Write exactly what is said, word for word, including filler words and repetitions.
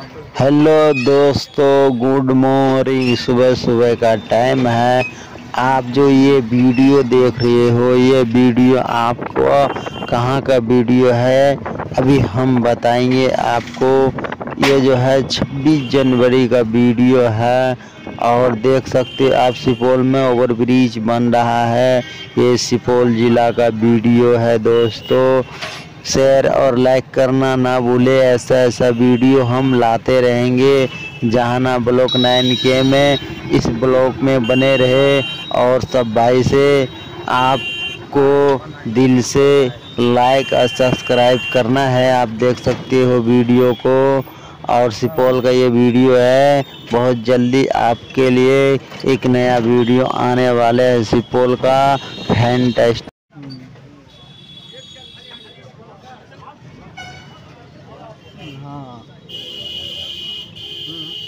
Hello दोस्तों, good morning. सुबह सुबह का टाइम है। आप जो ये वीडियो देख रहे हो, ये वीडियो आपको कहाँ का वीडियो है अभी हम बताएंगे आपको। ये जो है छब्बीस जनवरी का वीडियो है और देख सकते हैं आप सुपौल में ओवर ब्रिज बन रहा है। ये सुपौल जिला का वीडियो है दोस्तों। शेयर और लाइक करना ना भूले। ऐसा ऐसा वीडियो हम लाते रहेंगे। जहाना ब्लॉक नाइन के में इस ब्लॉक में बने रहे और सब भाई से आपको दिल से लाइक और सब्सक्राइब करना है। आप देख सकते हो वीडियो को। और सुपौल का ये वीडियो है, बहुत जल्दी आपके लिए एक नया वीडियो आने वाला है सुपौल का फैंटास्टिक। हाँ।